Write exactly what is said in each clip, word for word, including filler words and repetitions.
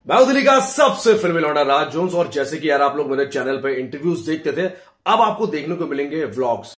मैं हूं दिल्ली का सबसे फिल्मी लौंडा राज जोन्स, और जैसे कि यार आप लोग मेरे चैनल पे इंटरव्यूज देखते थे, अब आपको देखने को मिलेंगे व्लॉग्स।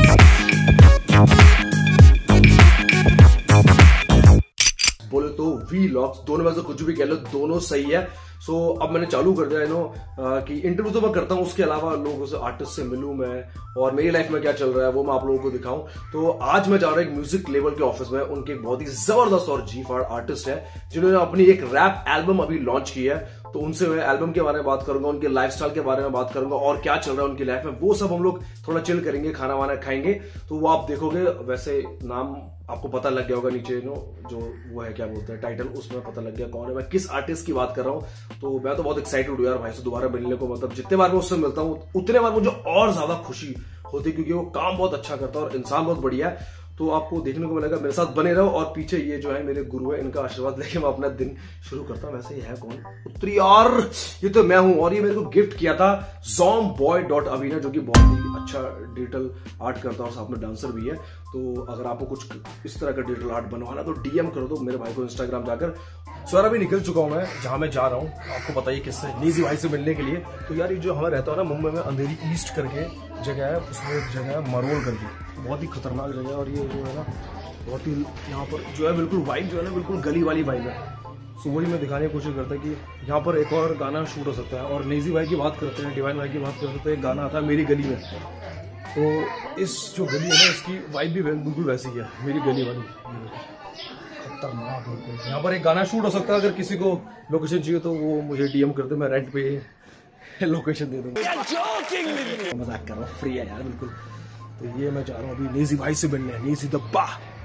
बोले तो वीलॉग्स, दोनों में से कुछ भी कह लो, दोनों सही है। सो so, अब मैंने चालू कर दिया है नो कि इंटरव्यू तो मैं करता हूँ, उसके अलावा लोगों से, आर्टिस्ट से मिलूं मैं, और मेरी लाइफ में क्या चल रहा है वो मैं आप लोगों को दिखाऊं। तो आज मैं जा रहा हूँ एक म्यूजिक लेवल के ऑफिस में। उनके एक बहुत ही जबरदस्त और जी फाड़ आर्टिस्ट है जिन्होंने अपनी एक रैप एल्बम अभी लॉन्च की है। तो उनसे मैं एल्बम के बारे में बात करूंगा, उनके लाइफस्टाइल के बारे में बात करूंगा, और क्या चल रहा है उनकी लाइफ में, वो सब हम लोग थोड़ा चिल करेंगे, खाना वाना खाएंगे। तो वो आप देखोगे। वैसे नाम आपको पता लग गया होगा नीचे नो जो वो है, क्या बोलते हैं, टाइटल, उसमें पता लग गया कौन है, मैं किस आर्टिस्ट की बात कर रहा हूँ। तो मैं तो बहुत एक्साइटेड हूँ यार भाई से दोबारा मिलने को। मतलब जितने बार मैं उससे मिलता हूँ उतने बार मुझे और ज्यादा खुशी होती है, क्योंकि वो काम बहुत अच्छा करता है और इंसान बहुत बढ़िया है। तो आपको देखने को मिलेगा, मेरे साथ बने रहो। और पीछे ये जो है मेरे गुरु है, इनका आशीर्वाद लेके मैं अपना दिन शुरू करता हूँ। वैसे ये है कौन? उत्तरी यार, ये तो मैं हूं। और ये मेरे को गिफ्ट किया था ज़ॉम बॉय डॉट अवीना, जो कि बहुत ही अच्छा डिजिटल आर्ट करता है और साथ में डांसर भी है। तो अगर आपको कुछ इस तरह का डिजिटल आर्ट बनवाना तो डीएम कर दो मेरे भाई को इंस्टाग्राम जाकर। सो यार अभी निकल चुका हूँ मैं जहां मैं जा रहा हूँ, आपको बताइए किससे, नीजी भाई से मिलने के लिए। तो यार ये जो हमें रहता है ना मुंबई में, अंधेरी ईस्ट करके जगह है, उसमें एक जगह है मरोल करके, बहुत ही खतरनाक जगह है। और ये जो है ना बहुत ही यहाँ पर जो है बिल्कुल वाइब जो है ना बिल्कुल गली वाली वाइब है। सो वही मैं दिखाने की कोशिश करता है कि यहाँ पर एक और गाना शूट हो सकता है। और नेजी भाई की बात करते हैं, डिवाइन भाई की बात करते हैं, तो एक गाना आता है मेरी गली में। तो इस जो गली है ना इसकी वाइब भी बिल्कुल वैसी है, मेरी गली वाली खतरनाक। यहाँ पर एक गाना शूट हो सकता है। अगर किसी को लोकेशन चाहिए तो वो मुझे डीएम कर दे, मैं रेंट पे लोकेशन दे दूंगा। मजाक कर रहा हूँ, फ्री है यार बिल्कुल। तो ये मैं जा रहा हूँ अभी नेजी भाई से मिलने, नेजी दब्बा।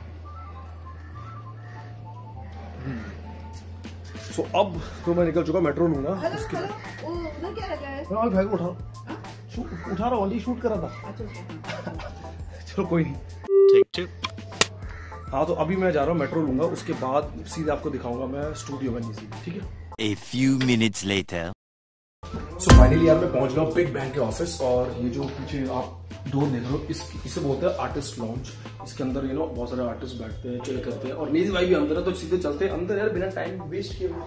सो so, अब तो मैं निकल चुका, मेट्रो लूंगा। उसके उधर क्या लगा है? मैं भाई को उठा उठा रहा हूँ, शूट कर रहा था। चलो कोई नहीं, ठीक ठीक। हाँ तो अभी मैं जा रहा हूँ, मेट्रो लूंगा, उसके बाद सीधे आपको दिखाऊंगा मैं स्टूडियो में नीचे, ठीक है। A few minutes later. So finally यार मैं पहुंच गया बिग बैंग के ऑफिस। और ये जो पीछे आप डोर देख रहे हो, इस इसे बोलते हैं आर्टिस्ट लॉन्च। इसके अंदर यू नो बहुत सारे आर्टिस्ट बैठते हैं, चिल करते हैं। और नेजी भाई भी अंदर है, तो सीधे चलते हैं अंदर यार, बिना टाइम वेस्ट किए।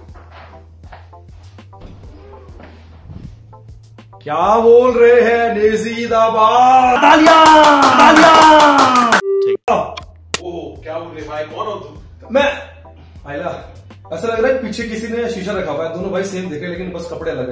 क्या बोल रहे हैं नेजी दब्बा? तालियां तालियां। ओह क्या बोल रहे भाई, कौन हो तुम? मैं आइला, ऐसा लग रहा है पीछे किसी ने शीशा रखा हुआ है, दोनों भाई सेम दिख रहे लेकिन बस कपड़े अलग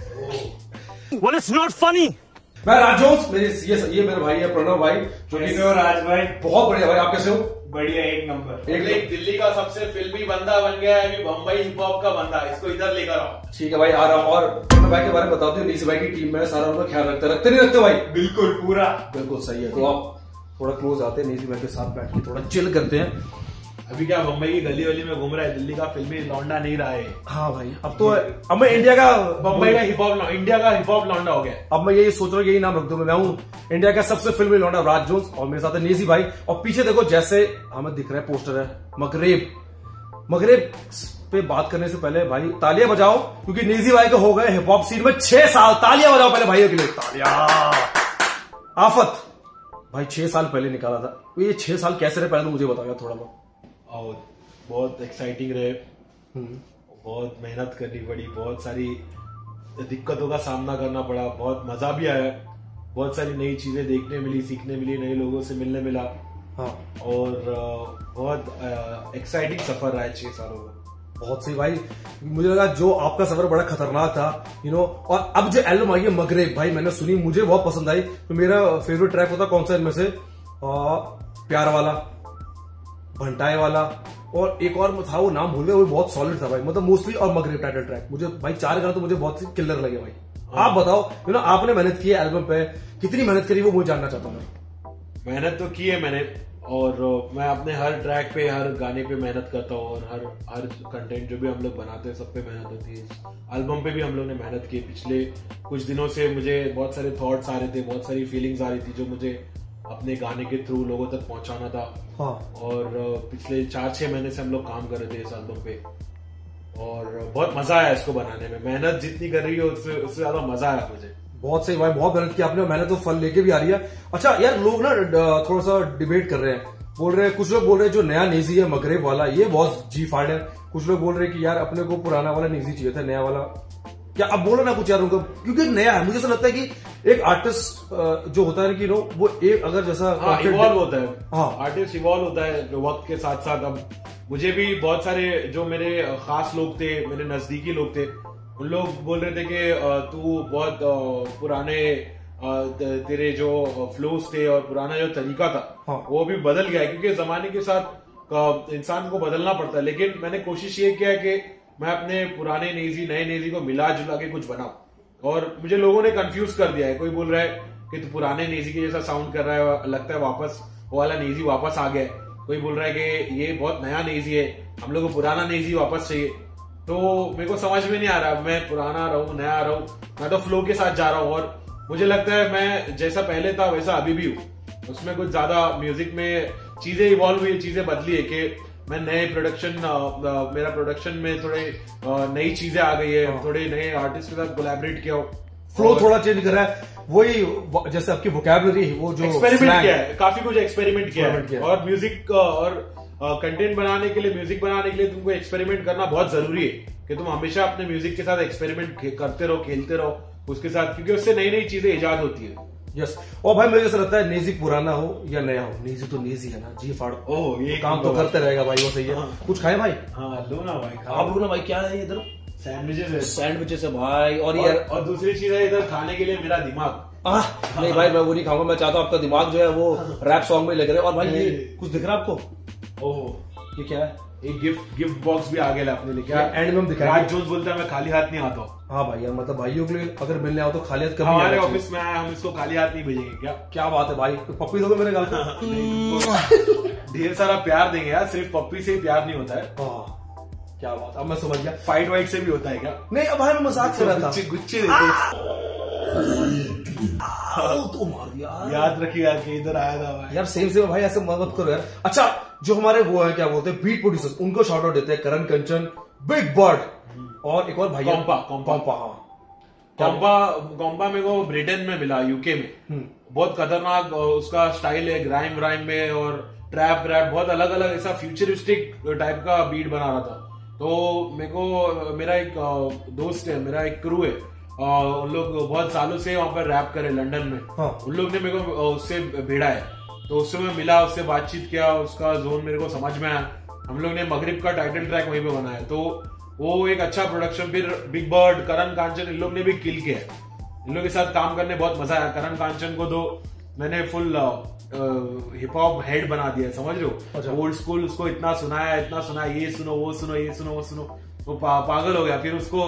है। Well, it's not funny. मैं राज जोन्स, मेरे ये ये मेरे भाई है प्रणव भाई। जो कैसे हो राज भाई? बहुत बढ़िया भाई, आप कैसे हो? बढ़िया, एक नंबर। एक एक दिल्ली का सबसे फिल्मी बंदा बन गया है, अभी बम्बई हिप हॉप का बंदा, इसको इधर लेकर आओ। ठीक है भाई, आ रहा हूँ। और प्रणव भाई के बारे में बताते हो, नीचे भाई की टीम में सारा उनका ख्याल रखते रखते नहीं रखते भाई? बिल्कुल पूरा बिल्कुल सही है। तो आप थोड़ा क्लोज आते हैं, नीचे भाई के साथ बैठ के थोड़ा चिल करते हैं। अभी क्या बम्बई की गली वली में घूम रहा है, दिल्ली का फिल्मी लौंडा नहीं रहा है। हाँ भाई, अब तो अब मैं इंडिया का, बम्बई का हिप हॉप, इंडिया का हिप हॉप लौंडा हो गया। अब मैं यही सोच रहा हूँ, यही नाम रख दूं, मैं हूँ इंडिया का सबसे फिल्मी लौंडा राज जोन्स, और मेरे साथ है नेजी भाई। और पीछे देखो जैसे हमें दिख रहा है पोस्टर है मगरेब। मगरेब पे बात करने से पहले भाई तालियां बजाओ, क्योंकि नेजी भाई को हो गए हिप हॉप सीन में छह साल। तालियां बजाओ पहले भाइयों के लिए, तालियां। आफत भाई छह साल पहले निकाला था, ये छह साल कैसे रहे पहले तो मुझे बताओ थोड़ा बहुत। और बहुत एक्साइटिंग रहे, बहुत मेहनत करनी पड़ी, बहुत सारी दिक्कतों का सामना करना पड़ा, बहुत मजा भी आया, बहुत सारी नई चीजें देखने मिली, सीखने मिली, नए लोगों से मिलने मिला। हाँ, और बहुत एक्साइटिंग सफर रहा है छह सालों का। बहुत सही भाई, मुझे लगा जो आपका सफर बड़ा खतरनाक था यू नो। और अब जो एल्बम आई है मगरेब भाई, मैंने सुनी, मुझे बहुत पसंद आई। तो मेरा फेवरेट ट्रैक होता कौन सा इनमें से? आ, प्यार वाला, भंटाए वाला, और एक और था वो नाम भूल गया, वो बहुत सॉलिड था भाई। मतलब मोस्टली और मगरेब टाइटल ट्रैक मुझे भाई चार गाने तो मुझे बहुत किलर लगे भाई। हाँ। आप बताओ यू नो, आपने मेहनत की है एल्बम पे, कितनी मेहनत करी वो मुझे जानना चाहता हूँ। मेहनत तो की है मैंने, और मैं अपने हर ट्रैक पे, हर गाने पे मेहनत करता हूँ, और हर हर कंटेंट जो भी हम लोग बनाते हैं सब पे मेहनत होती है। एल्बम पे भी हम लोग ने मेहनत की। पिछले कुछ दिनों से मुझे बहुत सारे थॉट्स आ रहे थे, बहुत सारी फीलिंग्स आ रही थी, जो मुझे अपने गाने के थ्रू लोगों तक पहुंचाना था। हाँ। और पिछले चार छह महीने से हम लोग काम कर रहे थे इस एल्बम पे, और बहुत मजा आया इसको बनाने में। मेहनत जितनी कर रही है उससे उससे ज्यादा मजा आया मुझे। बहुत सही भाई, बहुत मेहनत की आपने, मेहनत तो फल लेके भी आ रही है। अच्छा यार, लोग ना थोड़ा सा डिबेट कर रहे हैं, बोल रहे हैं, कुछ लोग बोल रहे हैं जो नया नेजी है मगरेब वाला, ये बहुत जी फाड़ है, कुछ लोग बोल रहे हैं कि यार अपने को पुराना वाला नेजी चाहिए था, नया वाला क्या अब बोलो ना कुछ यार उनको, क्योंकि नया है। मुझे ऐसा लगता है कि एक आर्टिस्ट जो होता है कि नो वो एक अगर जैसा हाँ इवॉल्व होता है, हाँ आर्टिस्ट इवॉल्व होता है वक्त के साथ साथ। अब मुझे भी बहुत सारे जो मेरे खास लोग थे, मेरे नजदीकी लोग थे, उन लोग बोल रहे थे कि तू बहुत पुराने तेरे जो फ्लोस थे और पुराना जो तरीका था हाँ। वो भी बदल गया है, क्योंकि जमाने के साथ इंसान को बदलना पड़ता है। लेकिन मैंने कोशिश ये किया कि मैं अपने पुराने नेजी नए नेजी को मिला जुला के कुछ बनाऊं। और मुझे लोगों ने कंफ्यूज कर दिया है, कोई बोल रहा है कि तू पुराने नेजी के जैसा साउंड कर रहा है, लगता है वापस वो वाला नेजी वापस आ गया है। कोई बोल रहा है कि ये बहुत नया नेजी है, हम लोग को पुराना नेजी वापस चाहिए। तो मेरे को समझ में नहीं आ रहा मैं पुराना रहूं नया रहूं, मैं तो फ्लो के साथ जा रहा हूं। और मुझे लगता है मैं जैसा पहले था वैसा अभी भी हूँ। उसमें कुछ ज्यादा म्यूजिक में चीजें इवॉल्व हुई, चीजें बदली है कि मैं नए प्रोडक्शन, मेरा प्रोडक्शन में थोड़े नई चीजें आ गई है, थोड़े नए आर्टिस्ट के साथ कोलैबोरेट किया हो, फ्लो थोड़ा चेंज कर रहा है। वही जैसे आपकी वोकैबुलरी वो जो एक्सपेरिमेंट किया है, काफी कुछ एक्सपेरिमेंट किया है। किया है। और म्यूजिक और कंटेंट बनाने के लिए, म्यूजिक बनाने के लिए तुमको एक्सपेरिमेंट करना बहुत जरूरी है कि तुम हमेशा अपने म्यूजिक के साथ एक्सपेरिमेंट करते रहो, खेलते रहो उसके साथ, क्योंकि उससे नई नई चीजें इजाद होती है। यस। और भाई मुझे ऐसा लगता है नेजी पुराना हो या नया हो, नेजी तो नेजी है ना, जी फाड़ ओह ये काम तो करते रहेगा भाई, वो सही है। हाँ। कुछ खाए भाई? हाँ लो ना भाई, आप लोग ना भाई, क्या है इधर? सैंडविचेस है, सैंडविचेस है भाई। और और, यार और दूसरी चीज है इधर खाने के लिए मेरा दिमाग। आह, नहीं भाई मैं वो नहीं खाऊंगा, मैं चाहता हूँ आपका दिमाग जो है वो रैप सॉन्ग में लग रहा है। और भाई ये कुछ दिख रहा है आपको? ओह ये क्या है? एक गिफ्ट गिफ्ट बॉक्स भी आ गया अपने लिए। क्या एंड में हम दिखाएंगे। राज जोन्स बोलता है मैं खाली हाथ नहीं आता हूँ। हाँ भाई यार, मतलब भाइयों के लिए अगर मिलने आओ तो खाली हाथ कभी हमारे नहीं ऑफिस में आया, हम इसको खाली हाथ नहीं भेजेंगे। क्या क्या बात है भाई, तो पप्पी दोगे मेरे गाल पे? ढेर सारा प्यार देंगे यार, सिर्फ पप्पी से ही प्यार नहीं होता है। हाँ, क्या बात, अब मैं समझ गया। फाइट वाइट से भी होता है क्या? नहीं अब भाई मैं मजाक कर रहा था। गुच्चे गुच्चे देते तो मार दिया याद रखिए यार कि इधर आया था भाई। यार। सेम सेम भाई, ऐसे मत करो यार। अच्छा, जो हमारे वो है क्या बोलते हैं बीट प्रोड्यूसर्स, उनको शॉर्ट आउट देते हैं, करण कंचन, बिग बर्ड और एक और भाई कॉम्पा कॉम्पा कॉम्पा। हाँ कॉम्पा कॉम्पा मेरे को ब्रिटेन में मिला, यूके में। बहुत खतरनाक उसका स्टाइल है, ग्राइम व्राइम में और ट्रैप रैप, बहुत अलग अलग ऐसा फ्यूचरिस्टिक टाइप का बीट बना रहा था। तो मेरे को, मेरा एक दोस्त है, मेरा एक क्रू है, उन लोग बहुत सालों से वहां पर रैप करे लंदन में। हाँ। उन लोग ने मेरे को उससे भिड़ा है, तो उससे मैं मिला, उससे बातचीत किया, उसका जोन मेरे को समझ में आया। हम लोग ने मगरिब का टाइटल ट्रैक वहीं पे बनाया, तो वो एक अच्छा प्रोडक्शन। फिर बिग बर्ड, करण कांचन, इन लोग ने भी किल किया। इन लोग के साथ काम करने बहुत मजा आया। करण कांचन को तो मैंने फुल हिप हॉप हेड बना दिया, समझ लो। ओल्ड स्कूल उसको इतना सुनाया, इतना सुनाया, ये सुनो वो सुनो ये सुनो वो सुनो, वो पा, पागल हो गया। फिर उसको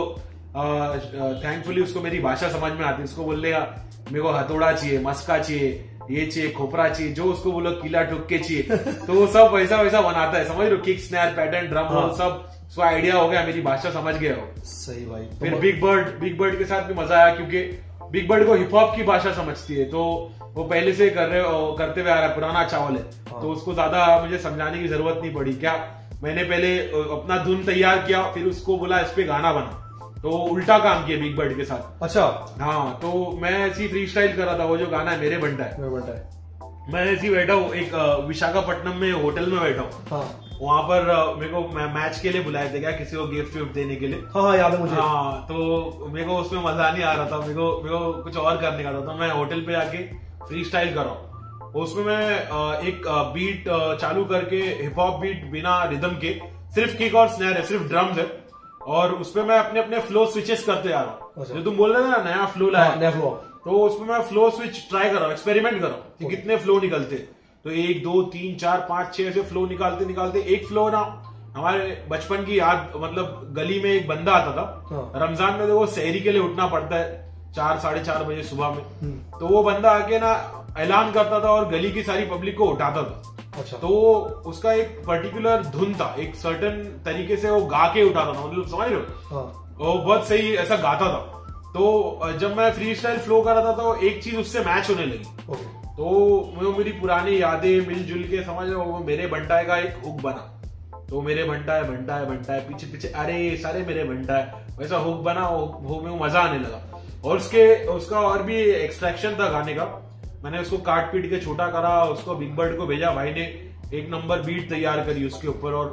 थैंकफुली uh, उसको मेरी भाषा समझ में आती है। उसको बोल देगा मेरे को हथौड़ा चाहिए, मस्का चाहिए, ये चाहिए, खोपरा चाहिए, जो उसको बोलो कीला ठुक्के चाहिए, तो वो सब वैसा वैसा बनाता है, समझ लो। Kick snare pattern drum roll सब उसको आइडिया हो गया, मेरी भाषा समझ गया हो। सही भाई। फिर बिग बर्ड बिग बर्ड के साथ भी मजा आया, क्योंकि बिग बर्ड को हिप हॉप की भाषा समझती है, तो वो पहले से कर रहे करते हुए आ रहा है, पुराना चावल है। तो उसको ज्यादा मुझे समझाने की जरूरत नहीं पड़ी। क्या मैंने पहले अपना धुन तैयार किया, फिर उसको बोला इस पे गाना बना, तो उल्टा काम किया बिग बर्ड के साथ। अच्छा। हाँ, तो मैं ऐसी फ्री स्टाइल कर रहा था। वो जो गाना है मेरे बनता है, मेरे बनता है, मैं ऐसी बैठा हूँ एक विशाखापट्टनम में होटल में बैठा हूँ। हाँ। वहां पर मेरे को मैच के लिए बुलाए थे, क्या किसी को गिफ्ट विफ्ट देने के लिए। हाँ हाँ याद है मुझे। हाँ, तो मेरे को उसमें मजा नहीं आ रहा था, मेरे को मेरे को कुछ और करने का था। तो मैं होटल पे आके फ्री स्टाइल कर रहा हूँ। उसमें मैं एक बीट चालू करके, हिप हॉप बीट बिना रिदम के, सिर्फ किक और स्नैर है, सिर्फ ड्रम्स है, और उसमें मैं अपने अपने फ्लो स्विचेस करते आ रहा हूँ। जो तुम बोल रहे थे ना नया फ्लो लाया, नया फ्लो, तो उसमें मैं फ्लो स्विच ट्राई कर रहा हूँ, एक्सपेरिमेंट कर रहा हूँ कि कितने फ्लो निकलते। तो एक दो तीन चार पांच छह ऐसे फ्लो निकालते निकालते एक फ्लो ना, हमारे बचपन की याद, मतलब गली में एक बंदा आता था, रमजान में तो वो सहरी के लिए उठना पड़ता है चार साढ़े चार बजे सुबह में, तो वो बंदा आके ना ऐलान करता था और गली की सारी पब्लिक को उठाता था। अच्छा। तो उसका एक पर्टिकुलर धुन था, एक सर्टेन तरीके से वो गा के उठाता था, मतलब समझ रहे हो। हाँ। वो बहुत सही ऐसा गाता था। तो जब मैं फ्री स्टाइल फ्लो कर रहा था तो एक चीज उससे मैच होने लगी। ओके। तो वो मेरी पुरानी यादें मिलजुल के, समझ रहे हो, वो मेरे बंटाए का एक हुक बना। तो मेरे बंटा है बंटा है बंटा है, पीछे पीछे अरे सारे मेरे बंटा है, वैसा हुक बना। वो में मजा आने लगा। और उसके उसका और भी एक्सट्रैक्शन था गाने का। मैंने उसको काट पीट के छोटा करा, उसको बिग बर्ड को भेजा, भाई ने एक नंबर बीट तैयार करी उसके ऊपर। और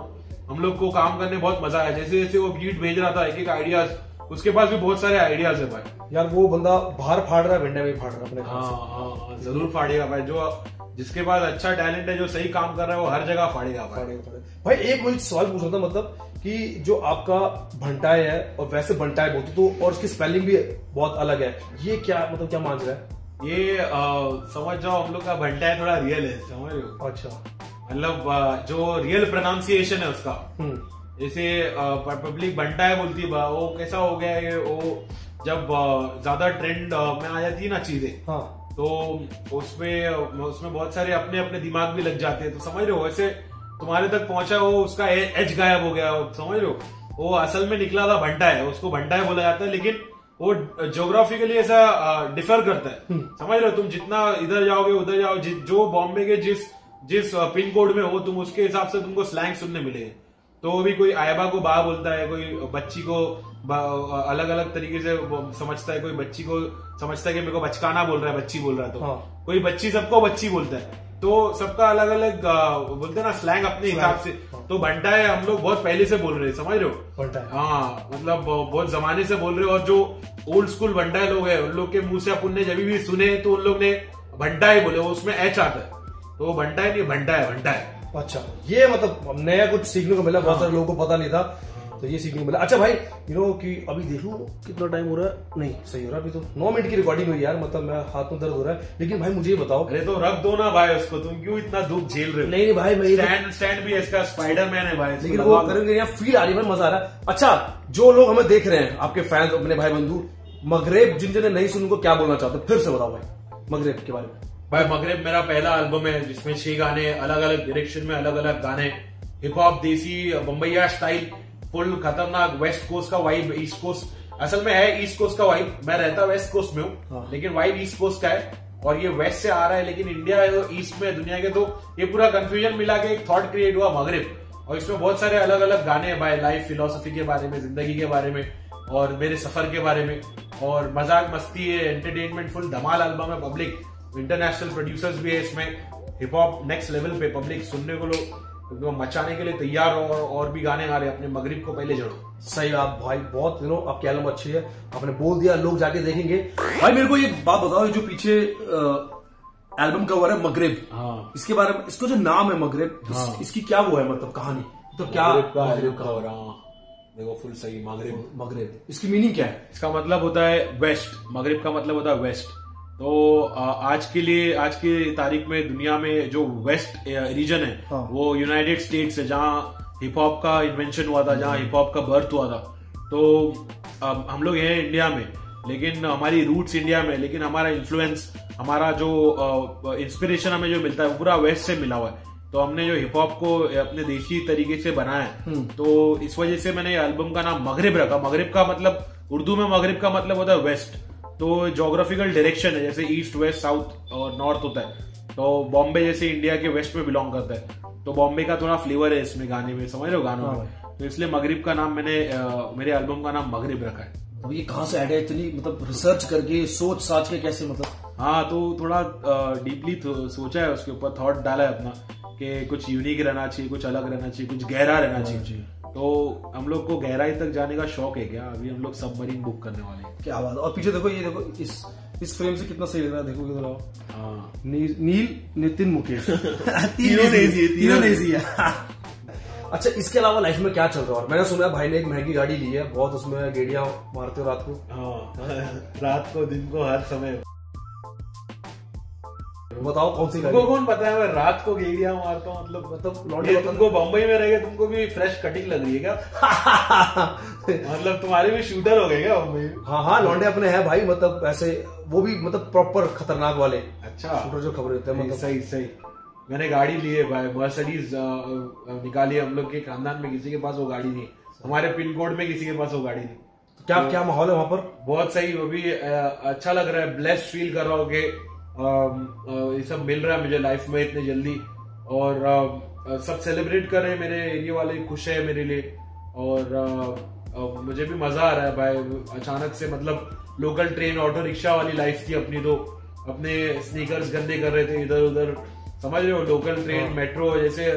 हम लोग को काम करने बहुत मजा आया। जैसे जैसे वो बीट भेज रहा था एक एक आइडियाज, उसके पास भी बहुत सारे आइडियाज है भाई। यार वो बंदा बाहर फाड़ रहा है, भिंडा भी फाड़ रहा है अपने हाँ हाँ जरूर फाड़ेगा भाई। जो जिसके पास अच्छा टैलेंट है, जो सही काम कर रहा है, वो हर जगह फाड़ेगा भाई। फाड़ेगा, फाड़ेगा। भाई एक मुझे सवाल पूछ रहा था, मतलब कि जो आपका भंटाई है और वैसे भंटाई बोलते तो, और उसकी स्पेलिंग भी बहुत अलग है, ये क्या मतलब क्या मान रहा है? ये आ, समझ जाओ हम लोग का भंटाई थोड़ा रियल है, समझ रहे हो? अच्छा, मतलब जो रियल प्रोनाउंसिएशन है उसका, जैसे पब्लिक भंटाई बोलती है, वो कैसा हो गया है, वो जब ज्यादा ट्रेंड में आ जाती है ना चीजें, हाँ, तो उसमें उसमें बहुत सारे अपने अपने दिमाग भी लग जाते हैं, तो समझ रहे हो? वैसे तुम्हारे तक पहुंचा, वो उसका एज गायब हो गया, समझ रहे हो? वो असल में निकला था भंटाई, उसको भंटाई बोला जाता है, लेकिन वो ज्योग्राफिकली ऐसा डिफर करता है, समझ रहे हो? तुम जितना इधर जाओगे उधर जाओ, जो बॉम्बे के जिस जिस पिन कोड में हो तुम, उसके हिसाब से तुमको स्लैंग सुनने मिलेंगे। तो भी कोई आयबा को बा बोलता है, कोई बच्ची को अलग अलग तरीके से समझता है, कोई बच्ची को समझता है कि मेरे को बचकाना बोल रहा है, बच्ची बोल रहा है, तो हाँ। कोई बच्ची सबको बच्ची बोलता है, तो सबका अलग अलग बोलते हैं ना स्लैंग अपने हिसाब से। हाँ। तो भंटाई हम लोग बहुत पहले से बोल रहे हैं, समझ रहे हो? हाँ, मतलब बहुत जमाने से बोल रहे हो। और जो ओल्ड स्कूल भंटाई लोग हैं, उन लोग के मुंह से अपन ने जब भी सुने तो उन लोग ने भंटाई बोले, वो उसमें एच आता है, तो वो भंटाई नहीं, भंटा है, भंटा है। अच्छा, ये मतलब नया कुछ सीखने को मिला, बहुत सारे लोगों को पता नहीं था, तो ये सीखने को मिला। अच्छा भाई, यू नो कि अभी देख लो कितना टाइम हो रहा है, नहीं सही हो रहा है अभी तो नौ मिनट की रिकॉर्डिंग हुई यार, मतलब मेरा हाथ में दर्द हो रहा है। लेकिन भाई मुझे ये बताओ, अरे तो रख दो ना भाई उसको, तुम क्यों इतना दुख झेल रहे हो? नहीं नहीं भाई, मैं स्टैंड स्टैंड भी इसका स्पाइडरमैन है भाई, लेकिन वो करेंगे, यहाँ फील आ रही है, मजा आ रहा है। अच्छा, जो लोग हमें देख रहे हैं, आपके फैंस, अपने भाई बंधु, मगरेब जिन जिन्हें नहीं सुन, उनको क्या बोलना चाहते, फिर से बताओ भाई मगरेब के बारे में। भाई मगरेब मेरा पहला एल्बम है, जिसमें छह गाने, अलग अलग डायरेक्शन में अलग अलग गाने, हिप हॉप, देसी, बम्बैया स्टाइल, फुल खतरनाक, वेस्ट कोस्ट का वाइब, ईस्ट कोस्ट, असल में है ईस्ट कोस्ट का वाइब, मैं रहता वेस्ट कोस्ट में हूँ, हाँ। लेकिन वाइब ईस्ट कोस्ट का है, और ये वेस्ट से आ रहा है, लेकिन इंडिया है ईस्ट में, दुनिया के, तो ये पूरा कंफ्यूजन मिला के एक थॉट क्रिएट हुआ मगरेब। और इसमें बहुत सारे अलग अलग गाने हैं भाई, लाइफ फिलोसफी के बारे में, जिंदगी के बारे में, और मेरे सफर के बारे में, और मजाक मस्ती है, एंटरटेनमेंट, फुल धमाल एल्बम है। पब्लिक इंटरनेशनल प्रोड्यूसर्स भी है इसमें, हिप हॉप नेक्स्ट लेवल पे, पब्लिक सुनने को लोग मचाने के लिए तैयार हो, और, और भी गाने आ रहे हैं, अपने मगरिब को पहले जड़ो। सही आप भाई, बहुत यू नो आपकी एल्बम अच्छी है, आपने बोल दिया, लोग जाके देखेंगे। भाई मेरे को ये बात बताओ, जो पीछे एल्बम कवर है मगरिब, हाँ, इसके बारे में, इसको जो नाम है मगरिब, हाँ, इस, इसकी क्या वो है मतलब कहानी, तो क्या मगरिब का हो रहा, देखो फुल सही, मगरिब, मगरिब इसकी मीनिंग क्या है? इसका मतलब होता है वेस्ट, मगरिब का मतलब होता है वेस्ट। तो आज के लिए, आज की तारीख में दुनिया में जो वेस्ट रीजन है, हाँ, वो यूनाइटेड स्टेट्स है, जहाँ हिप हॉप का इन्वेंशन हुआ था, जहाँ हिप हॉप का बर्थ हुआ था। तो हम लोग हैं इंडिया में, लेकिन हमारी रूट्स इंडिया में, लेकिन हमारा इन्फ्लुएंस, हमारा जो इंस्पिरेशन हमें जो मिलता है पूरा वेस्ट से मिला हुआ है। तो हमने जो हिप हॉप को अपने देशी तरीके से बनाया है, तो इस वजह से मैंने एल्बम का नाम मगरिब रखा। मगरिब का मतलब, उर्दू में मगरिब का मतलब होता है वेस्ट, तो जोग्राफिकल डायरेक्शन है, जैसे ईस्ट वेस्ट साउथ और नॉर्थ होता है, तो बॉम्बे जैसे इंडिया के वेस्ट में बिलोंग करता है, तो बॉम्बे का थोड़ा फ्लेवर है इसमें गाने में, समझ रहे हो गानों में, तो इसलिए मगरिब का नाम मैंने आ, मेरे एल्बम का नाम मगरिब रखा है। अब ये कहाँ से आइडिया, इतनी मतलब रिसर्च करके, सोच साच के कैसे, मतलब? हाँ, तो थोड़ा डीपली सोचा है, उसके ऊपर थॉट डाला है अपना, कि कुछ यूनिक रहना चाहिए, कुछ अलग रहना चाहिए, कुछ गहरा रहना चाहिए। तो हम लोग को गहराई तक जाने का शौक है क्या, अभी हम लोग सबमरीन बुक करने वाले हैं। क्या बात है। और पीछे देखो, ये देखो इस इस फ्रेम से कितना सही लग रहा है, देखो कितना। हाँ, नील, नील, नितिन, मुकेश तीनों नहीं है। अच्छा, इसके अलावा लाइफ में क्या चल रहा है? और मैंने सुना है भाई ने एक महंगी गाड़ी ली है, बहुत उसमें गेड़ियां मारते हो रात को। हाँ, रात को, दिन को, हर समय। बताओ कौन सी गाड़ी? तुमको कौन पता है मैं रात को गेड़ियां मारता हूँ, मतलब मतलब तुमको बम्बई में रह गए, तुमको भी फ्रेश कटिंग लग रही है क्या? मतलब तुम्हारे भी शूटर हो गए क्या बम्बई? हाँ हाँ, लौंडे अपने हैं भाई, मतलब ऐसे वो भी मतलब प्रॉपर खतरनाक वाले। अच्छा, शूटर जो खबर होते हैं, मतलब सही सही। मैंने गाड़ी ली है भाई, मर्सिडीज निकाली है। हम लोग के खानदान में किसी के पास वो गाड़ी नहीं, हमारे पिन कोड में किसी के पास वो गाड़ी नहीं। क्या क्या माहौल है वहां पर? बहुत सही, वो भी अच्छा लग रहा है, ब्लेस्ड फील कर रहा हूँ कि ये सब मिल रहा है मुझे लाइफ में इतने जल्दी, और आ, सब सेलिब्रेट कर रहे हैं, मेरे एरिया वाले खुश है मेरे लिए, और आ, आ, मुझे भी मजा आ रहा है भाई। अचानक से मतलब लोकल ट्रेन, ऑटो रिक्शा वाली लाइफ थी अपनी, तो अपने स्नीकर्स गंदे कर रहे थे इधर उधर, समझ रहे हो, लोकल ट्रेन, मेट्रो, जैसे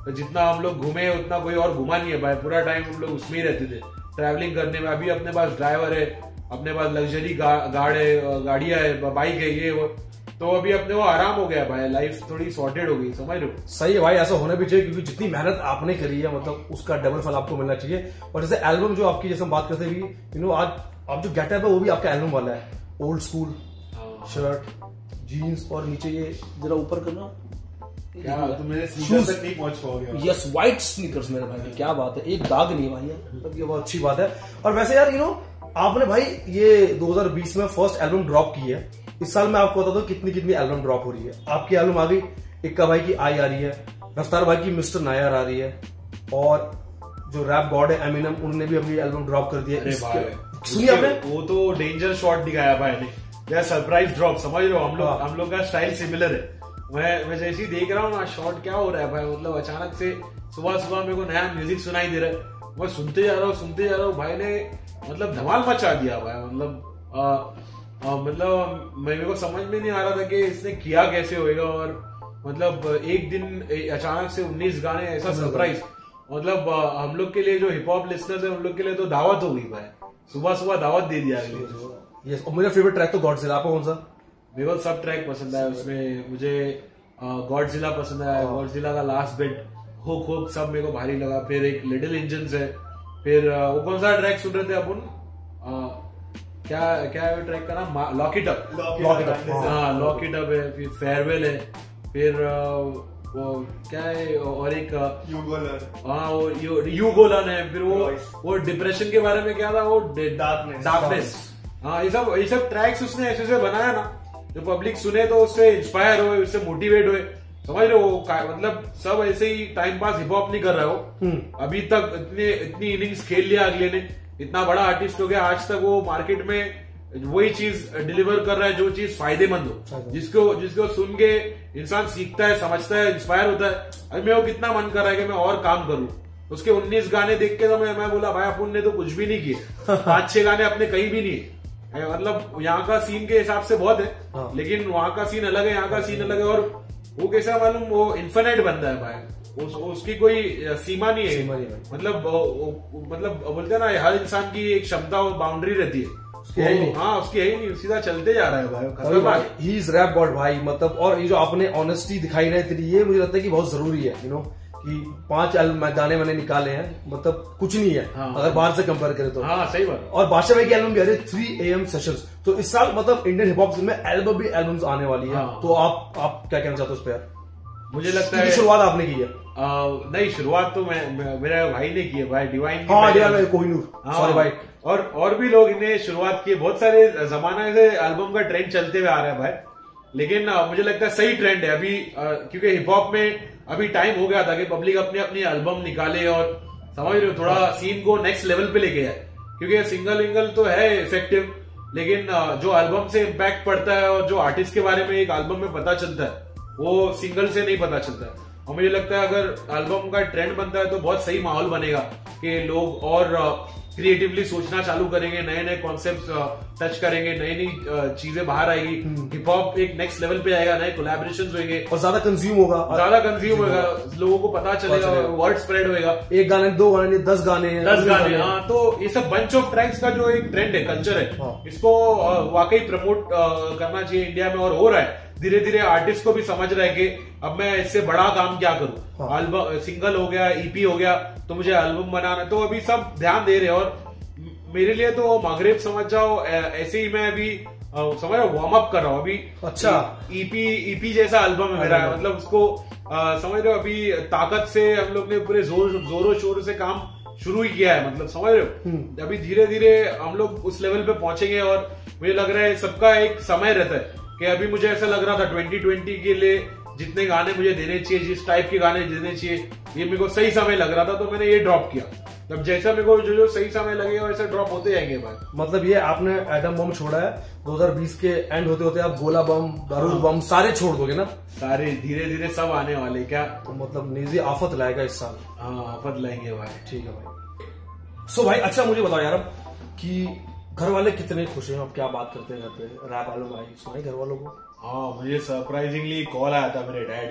जितना हम लोग घूमे उतना कोई और घुमा नहीं है भाई। पूरा टाइम हम लोग उसमें ही रहते थे ट्रैवलिंग करने में। अभी अपने पास ड्राइवर है, अपने पास लग्जरी गा, गाड़ है, गाड़ियां है, बाइक है, ये वो, तो अभी अपने वो आराम हो गया भाई, लाइफ थोड़ी सॉर्टेड हो गई, समझ लो। सही है भाई, ऐसा होना भी चाहिए क्योंकि जितनी मेहनत आपने करी है मतलब उसका डबल फल आपको मिलना चाहिए। और जैसे एल्बम जो आपकी, जैसे हम बात करते हैं यू नो, आज आप जो गेटअप है वो भी आपका एल्बम वाला है। ओल्ड स्कूल शर्ट, जीन्स और नीचे ये जरा ऊपर करना, क्या तुम मेरे स्नीकर्स तक नहीं पहुंच पाओगे। यस, व्हाइट स्नीकर्स मेरे भाई, क्या बात है, एक दाग नहीं भाई है, मतलब ये बहुत अच्छी बात है। और वैसे यार यू नो आपने भाई ये दो हज़ार बीस में फर्स्ट एल्बम ड्रॉप की है। इस साल मैं आपको बताता हूँ कितनी कितनी एल्बम ड्रॉप हो रही है। आपकी एल्बम आ गई, इक्का भाई की आई आ रही है, रफ्तार भाई की मिस्टर नायर आ रही है, और जो रैप गॉड है एमिनम, उन्होंने भी अपनी एल्बम ड्रॉप कर दी है। सुनिए आपने, वो तो डेंजर शॉट दिखाया भाई ने, या सरप्राइज ड्रॉप, समझ लो। हम लोग हम लोग का स्टाइल सिमिलर है। मैं मैं जैसे ही देख रहा हूँ ना शॉट क्या हो रहा है भाई, मतलब अचानक से सुबह सुबह मेरे को नया म्यूजिक सुनाई दे रहा है, मैं सुनते जा रहा हूँ सुनते जा रहा हूँ, भाई ने मतलब धमाल मचा दिया भाई। मतलब आ, आ, मतलब मेरे को समझ में नहीं आ रहा था कि इसने किया कैसे होएगा। और मतलब एक दिन अचानक से उन्नीस गाने, ऐसा सरप्राइज, मतलब हम लोग के लिए जो हिप हॉप लिसनर्स है उन लोग के लिए तो दावत हो गई भाई, सुबह सुबह दावत दे दिया। यस, और मेरा फेवरेट ट्रैक तो गॉडजिला, आपको कौन सा? मेरे को सब ट्रैक पसंद आया उसमें, मुझे गॉडजिला पसंद आया, गॉडजिला का लास्ट बिट, हुक हुक सब मेरे को भारी लगा। फिर एक लिटिल इंजन्स है, फिर वो कौन सा ट्रैक सुन रहे थे अपन, क्या क्या है ट्रैक का नाम, lock it up, lock it up, हाँ लॉक इट अप है, फिर फेयरवेल है, फिर वो क्या है, और एक हाँ वो यू गोलन है, फिर वो वो डिप्रेशन के बारे में क्या था, वो डार्कनेस। हाँ ये सब ये सब ट्रैक्स उसने ऐसे से बनाया ना जो पब्लिक सुने तो उससे इंस्पायर हो, उससे मोटिवेट हुए, समझ रहे हो। मतलब सब ऐसे ही टाइम पास हिप हॉप नहीं कर रहा हो, अभी तक इतने इतनी इनिंग्स खेल लिया अगले ने, इतना बड़ा आर्टिस्ट हो गया, आज तक वो मार्केट में वही चीज डिलीवर कर रहा है जो चीज फायदेमंद हो, जिसको जिसको सुन के इंसान सीखता है, समझता है, इंस्पायर होता है। अभी मेरे को कितना मन कर रहा है कि मैं और काम करूं। उसके उन्नीस गाने देख के तो मैं मैं बोला भाई अपन ने तो कुछ भी नहीं किए, पांच छह गाने अपने कहीं भी नहीं, मतलब यहाँ का सीन के हिसाब से बहुत है, हाँ। लेकिन वहाँ का सीन अलग है, यहाँ का सीन अलग है, और वो कैसा मालूम, वो इन्फिनिट बंदा है भाई, उस, उसकी कोई सीमा नहीं है, नहीं मतलब मतलब बोलते हैं ना हर इंसान की एक क्षमता और बाउंड्री रहती है, उसकी है ही नहीं। हाँ उसकी है ही नहीं, सीधा चलते जा रहा है भाई, ही इज रैप गॉड भाई। मतलब और ये जो आपने ऑनेस्टी दिखाई ना तेरी, ये मुझे लगता है कि बहुत जरूरी है, यू नो कि पांच एल्बम गाने मैंने निकाले हैं, मतलब कुछ नहीं है, हाँ, अगर बाहर से कंपेयर करें तो। हाँ सही बात। और बादशाह भाई की एल्बम भी आ रही है थ्री ए एम सेशंस, तो इस साल मतलब इंडियन हिप हॉप में एल्बम भी एल्बम्स आने वाली है, हाँ, तो आप आप क्या कहना चाहते हो उस पर यार? मुझे लगता है शुरुआत आपने की है। आ, नहीं शुरुआत तो मैं मेरे भाई ने की है भाई, डिवाइन, हाँ डिवाइन कोहिनूर, सॉरी भाई, और और भी लोग इन्हें शुरुआत की, बहुत सारे जमाने से एल्बम का ट्रेंड चलते हुए आ रहा है भाई, लेकिन आ, मुझे लगता है सही ट्रेंड है अभी, आ, क्योंकि हिप हॉप में अभी टाइम हो गया था कि पब्लिक अपनी अपनी एल्बम निकाले और समझ रहे हो थोड़ा सीन को नेक्स्ट लेवल पे लेके जाए, क्योंकि सिंगल विंगल तो है इफेक्टिव, लेकिन जो एल्बम से इम्पैक्ट पड़ता है और जो आर्टिस्ट के बारे में एक एल्बम में पता चलता है वो सिंगल से नहीं पता चलता है। और मुझे लगता है अगर एल्बम का ट्रेंड बनता है तो बहुत सही माहौल बनेगा कि लोग और क्रिएटिवली सोचना चालू करेंगे, नए नए कॉन्सेप्ट्स टच करेंगे, नई नई चीजें बाहर आएगी, हिप हॉप एक नेक्स्ट लेवल पे आएगा, नए कोलैबोरेशंस होंगे और ज्यादा कंज्यूम होगा, ज्यादा कंज्यूम होगा, लोगों को पता चलेगा, वर्ड स्प्रेड होएगा, एक गाने दो गाने दस गाने दस गाने हाँ, तो ये सब बंच ऑफ ट्रैक्स का जो एक ट्रेंड है, कल्चर है, हाँ। इसको वाकई प्रमोट करना चाहिए इंडिया में, और हो रहा है धीरे धीरे। आर्टिस्ट को भी समझ रहा है कि अब मैं इससे बड़ा काम क्या करूं, हाँ। एल्बम सिंगल हो गया, ईपी हो गया, तो मुझे एल्बम बनाना, तो अभी सब ध्यान दे रहे हैं। और मेरे लिए तो मगरिब समझ जाओ, ऐसे ही मैं अभी समझ रहा हूँ वार्म अप कर रहा हूँ अभी। अच्छा, ईपी ईपी जैसा एल्बम है मेरा, मतलब उसको आ, समझ रहे हो, अभी ताकत से हम लोग ने पूरे जोर जोरों शोर से काम शुरू ही किया है, मतलब समझ रहे हो, अभी धीरे धीरे हम लोग उस लेवल पे पहुंचेंगे। और मुझे लग रहा है सबका एक समय रहता है कि अभी मुझे ऐसा लग रहा था ट्वेंटी ट्वेंटी के लिए जितने गाने मुझे देने चाहिए, जिस टाइप के गाने देने चाहिए, ये मेरे को सही समय लग रहा था, तो मैंने ये ड्रॉप किया। तब जैसा मेरे को जो जो सही समय लगेगा वैसे ड्रॉप होते जाएंगे भाई। मतलब ये आपने एटम बम छोड़ा है, दो हज़ार बीस के एंड होते होते आप गोला बम, बारूद हाँ। बम सारे छोड़ दोगे ना? सारे धीरे धीरे सब आने वाले क्या, तो मतलब निजी आफत लाएगा इस साल। हाँ आफत लाएंगे भाई। ठीक है भाई। सो भाई अच्छा मुझे बताओ यार अब कि घर वाले कितने खुश हैं, अब क्या बात करते हैं घर पे, रैप एल्बम आई, सुनाई घर वालों को? हाँ मुझे सरप्राइजिंगली कॉल आया था मेरे डैड का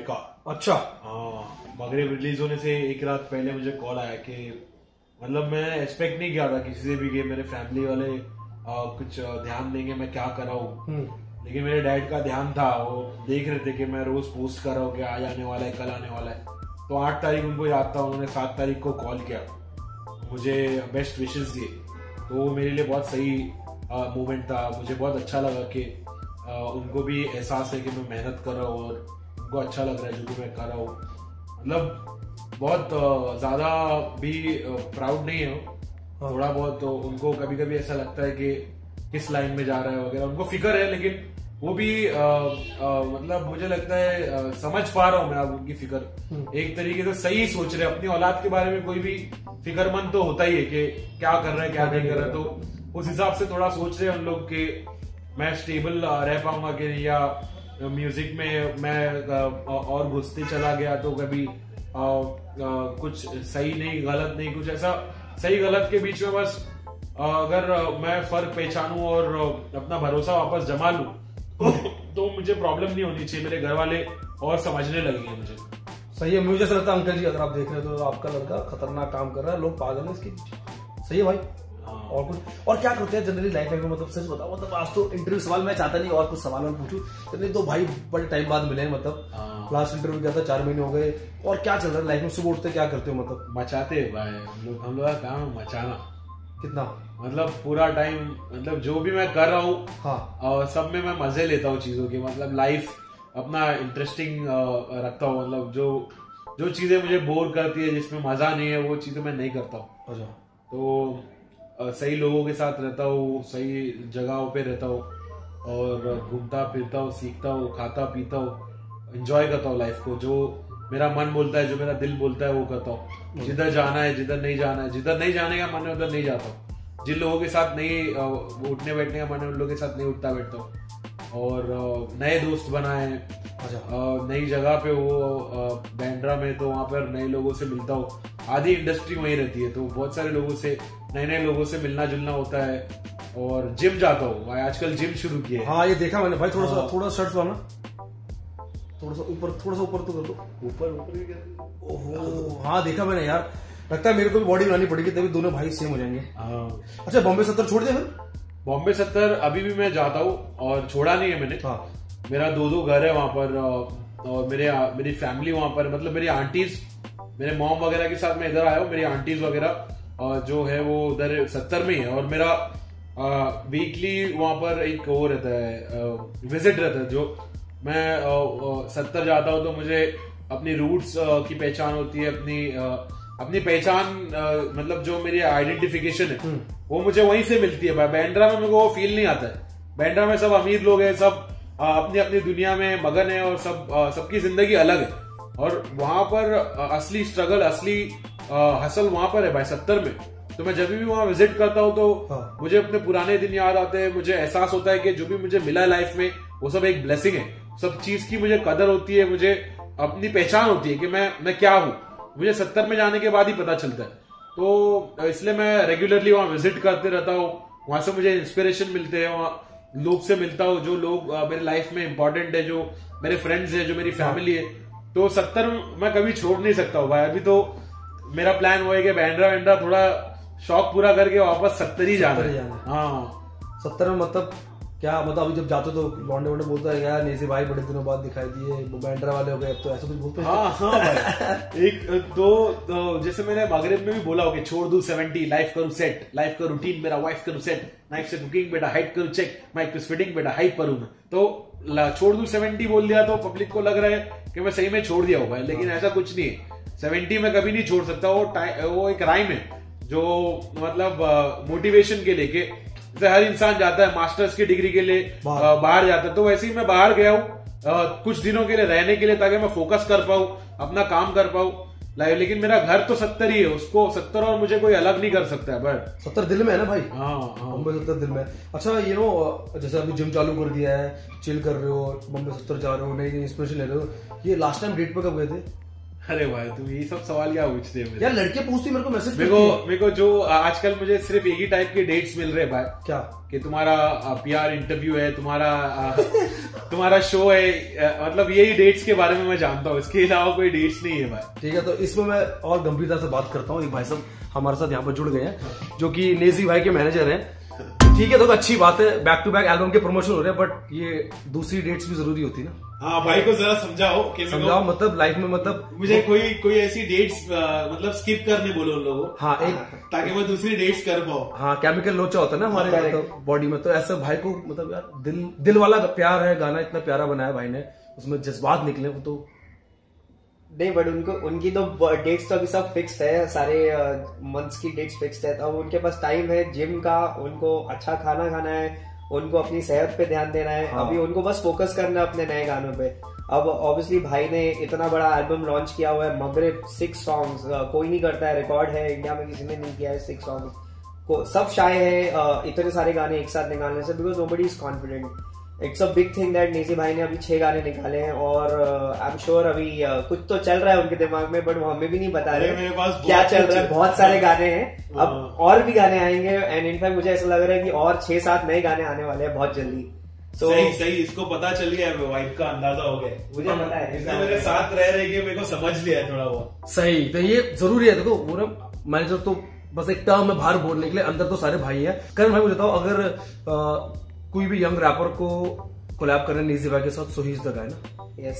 अच्छा हाँ, मगरिब रिलीज होने से एक रात पहले मुझे कॉल आया कि मतलब मैं एक्सपेक्ट नहीं किया था किसी से भी कि मेरे फैमिली वाले आ, कुछ ध्यान देंगे मैं क्या कर रहा हूँ, लेकिन मेरे डैड का ध्यान था। वो देख रहे थे कि मैं रोज पोस्ट कर रहा हूँ कि आज आने वाला है, कल आने वाला है। तो आठ तारीख उनको याद था, उन्होंने सात तारीख को कॉल किया, मुझे बेस्ट विशेस दिए। तो वो मेरे लिए बहुत सही मोमेंट था। मुझे बहुत अच्छा लगा कि आ, उनको भी एहसास है कि मैं मेहनत कर रहा हूँ और उनको अच्छा लग रहा है जो भी मैं कर रहा हूँ। मतलब बहुत ज्यादा भी प्राउड नहीं है, थोड़ा बहुत तो उनको कभी कभी ऐसा लगता है कि किस लाइन में जा रहा है वगैरह, उनको फिक्र है, लेकिन वो भी आ, आ, मतलब मुझे लगता है आ, समझ पा रहा हूँ मैं अब उनकी फिक्र। एक तरीके से सही सोच रहे, अपनी औलाद के बारे में कोई भी फिक्रमंद तो होता ही है कि क्या कर रहा है क्या नहीं कर रहा है। तो उस हिसाब से थोड़ा सोच रहे हैं उन लोग कि मैं स्टेबल रह पाऊंगा कि नहीं, या म्यूजिक में मैं और घुसते चला गया तो कभी आ, आ, कुछ सही नहीं गलत नहीं, कुछ ऐसा सही गलत के बीच में बस आ, अगर मैं फर्क पहचानूं और अपना भरोसा वापस जमा लूं तो, तो मुझे प्रॉब्लम नहीं होनी चाहिए। मेरे घर वाले और समझने लगेंगे मुझे। सही है, मुझे लगता है अंकल जी अगर आप देख रहे हो तो आपका लड़का खतरनाक काम कर रहा है, लोग पागल है इसके पीछे। सही है भाई। और कुछ और क्या करते हैं जनरली लाइफ में, मतलब सच बताओ, मतलब आज तो इंटरव्यू सवाल मैं चाहता नहीं और कुछ सवाल मैं पूछूं, जनरली तो भाई बड़े टाइम बाद मिले हैं, मतलब लास्ट इंटरव्यू किया था चार महीने हो गए। और क्या चल रहा है लाइफ में, सुबह उठते क्या करते हो? मतलब मचाते भाई हम लोग, हम लोग का काम है मचाना। कितना मतलब पूरा टाइम, मतलब जो भी मैं कर रहा हूँ हाँ, और सब में मैं मजे लेता हूँ चीजों के, मतलब लाइफ अपना इंटरेस्टिंग रखता हूँ। मतलब जो जो चीजें मुझे बोर करती है, जिसमें मजा नहीं है, वो चीजें मैं नहीं करता हूँ। अच्छा, तो सही लोगों के साथ रहता हूँ, सही जगहों पे रहता हूँ और घूमता फिरता हूँ, सीखता हूँ, खाता पीता हूँ, एंजॉय करता हूँ लाइफ को। जो मेरा मन बोलता है, जो मेरा दिल बोलता है वो करता हूँ। जिधर जाना है, जिधर नहीं जाना है, जिधर नहीं जाने का मन है उधर नहीं जाता हूँ। जिन लोगों के साथ नहीं उठने बैठने का मन है उन लोगों के साथ नहीं उठता बैठता हूँ। और नए दोस्त बनाए, नई जगह पे वो बैंड्रा में, तो वहां पर नए लोगों से मिलता हूँ। आधी इंडस्ट्री वहीं रहती है, तो बहुत सारे लोगों से, नए नए लोगों से मिलना जुलना होता है। और जिम जाता हूँ, आजकल जिम शुरू किया है। हाँ ये देखा मैंने भाई। थोड़ा सा थोड़ा शर्ट वाला, थोड़ा सा ऊपर, थोड़ा सा ऊपर तो कर दो, ऊपर ऊपर। ओहो हाँ देखा मैंने यार। लगता है मेरे को भी बॉडी बनानी पड़ेगी तभी दोनों भाई सेम हो जाएंगे। अच्छा, बॉम्बे सत्तर छोड़ दिया फिर? बॉम्बे सत्तर अभी भी मैं जाता हूँ और छोड़ा नहीं है मैंने। हाँ। मेरा दो दो घर है वहां पर और मेरे मेरी फैमिली वहां पर, मतलब मेरी आंटीज, मेरे मॉम वगैरह के साथ मैं इधर आया हूँ। मेरी आंटीज वगैरह जो है वो उधर सत्तर में ही है और मेरा वीकली वहां पर एक वो रहता है, विजिट रहता है। जो मैं सत्तर जाता हूँ तो मुझे अपनी रूट्स की पहचान होती है, अपनी अपनी पहचान, मतलब जो मेरी आइडेंटिफिकेशन है वो मुझे वहीं से मिलती है। बैंड्रा में मेरे को वो फील नहीं आता है। बैंड्रा में सब अमीर लोग हैं, सब अपनी अपनी दुनिया में मगन है और सब सबकी जिंदगी अलग है। और वहां पर असली स्ट्रगल, असली हसल वहां पर है भाई, सत्तर में। तो मैं जब भी वहां विजिट करता हूँ तो हाँ। मुझे अपने पुराने दिन याद आते हैं। मुझे एहसास होता है कि जो भी मुझे मिला लाइफ में वो सब एक ब्लेसिंग है। सब चीज की मुझे कदर होती है, मुझे अपनी पहचान होती है कि मैं मैं क्या हूँ। मुझे सत्तर में जाने के बाद ही पता चलता है। तो इसलिए मैं रेगुलरली वहां विजिट करते रहता हूँ। वहां से मुझे इंस्पिरेशन मिलते हैं, वहां लोग से मिलता हूँ जो लोग मेरे लाइफ में इंपॉर्टेंट है, जो मेरे फ्रेंड्स है, जो मेरी फैमिली है। तो सत्तर मैं कभी छोड़ नहीं सकता हूँ भाई। अभी तो मेरा प्लान वो है कि बैंड्रा वैंड्रा थोड़ा शौक पूरा करके वापस सत्तर ही जाना है। हाँ सत्तर में मतलब क्या, मतलब अभी जब जाते तो लौंडे वोंडे बोलता है यार नेसी भाई बड़े दिनों बाद दिखाई दिए, बैंड्रा वाले हो गए, अब तो ऐसा कुछ बोलते हैं। हाँ हाँ भाई। एक दो तो जैसे मैंने मगरिब में भी बोला हो कि छोड़ दूं सेवेंटी, लाइफ करूं सेट, लाइफ का रूटीन मेरा वाइफ करूं सेट, नाइफ से कुकिंग बेटा हाइट करूं चेक, माइक पे फिटिंग बेटा हाइप करूं मैं। तो छोड़ दूं सेवेंटी बोल दिया तो पब्लिक को लग रहा है कि मैं सही में छोड़ दिया होगा, लेकिन ऐसा कुछ नहीं है। सेवेंटी में कभी नहीं छोड़ सकता। वो वो एक राइम है जो मतलब मोटिवेशन के लेके, जैसे हर इंसान जाता है मास्टर्स की डिग्री के लिए बाहर जाता है, तो वैसे ही मैं बाहर गया हूँ कुछ दिनों के लिए रहने के लिए, ताकि मैं फोकस कर पाऊँ, अपना काम कर पाऊँ। लेकिन मेरा घर तो सत्तर ही है, उसको सत्तर और मुझे कोई अलग नहीं कर सकता है। बट सत्तर दिल में है ना भाई। हाँ बॉम्बे सत्तर दिल में। अच्छा ये नो, जैसे अभी जिम चालू कर दिया है, चिल कर रहे हो, बॉम्बे सत्तर जा रहे हो, नई नई इंस्पिरेशन ले रहे हो, ये लास्ट टाइम डेट पे कब गए थे? अरे भाई तुम ये सब सवाल क्या पूछते हो? यार लड़के पूछती मेरे को मैसेज मेरे को मेरे को जो आजकल मुझे सिर्फ एक ही टाइप के डेट्स मिल रहे हैं भाई। क्या? कि तुम्हारा पीआर इंटरव्यू है, तुम्हारा तुम्हारा शो है, मतलब यही डेट्स के बारे में मैं जानता हूँ, इसके अलावा कोई डेट्स नहीं है भाई। ठीक है, तो इसमें मैं और गंभीरता से बात करता हूँ। एक भाई साहब हमारे साथ यहाँ पर जुड़ गए हैं जो कि नेजी भाई के मैनेजर हैं। ठीक है, तो अच्छी बात है, बैक टू बैक एल्बम के प्रमोशन हो रहे हैं, बट ये दूसरी डेट्स भी जरूरी होती है ना। हाँ भाई को जरा समझाओ कि समझाओ मतलब लाइफ में मतलब मुझे कोई कोई ऐसी डेट्स मतलब स्किप करने बोलो उन लोगों। हाँ, एक ताकि मैं दूसरी डेट्स कर पाऊँ। हाँ, केमिकल लोचा होता है ना हमारे मतलब बॉडी में, तो ऐसा भाई को मतलब यार दिल दिल वाला प्यार है, गाना इतना प्यारा बनाया भाई ने, उसमें जज्बात निकले वो तो नहीं। बट उनको उनकी तो डेट्स तो अभी सब फिक्स्ड है, सारे मंथ्स की डेट्स फिक्स्ड है। तो अब उनके पास टाइम है जिम का, उनको अच्छा खाना खाना है, उनको अपनी सेहत पे ध्यान देना है। हाँ। अभी उनको बस फोकस करना है अपने नए गानों पे। अब ऑब्वियसली भाई ने इतना बड़ा एल्बम लॉन्च किया हुआ है, मगरिब, सिक्स सॉन्ग्स, कोई नहीं करता है, रिकॉर्ड है, इंडिया में किसी ने नहीं किया है सिक्स सॉन्ग्स को। सब शाय है इतने सारे गाने एक साथ निकालने से, because nobody is confident. It's a big thing that Naezy भाई ने अभी छह गाने निकाले हैं, और आई एम श्योर अभी uh, कुछ तो चल रहा है उनके दिमाग में, बट वो हमें भी नहीं बता रहे मेरे पास क्या चल रहा है। बहुत सारे गाने हैं, अब और भी गाने आएंगे, एंड इनफैक्ट मुझे ऐसा लग रहा है कि और छह सात नए गाने आने वाले हैं बहुत जल्दी। So, सही सही इसको पता चल गया है, वाइब का अंदाजा हो गया मुझे पता है, इसने मेरे साथ रह रहे के मेरे को समझ लिया है थोड़ा बहुत। सही, तो ये जरूरी है। देखो वो ना मैनेजर तो बस एक टर्म में बाहर बोलने के लिए, अंदर तो सारे भाई है। करण भाई मुझे बताओ, अगर आ, कोई भी यंग रैपर को कोलैब करने नेजी भाई के साथ, सो ही इज द गाय ना। यस,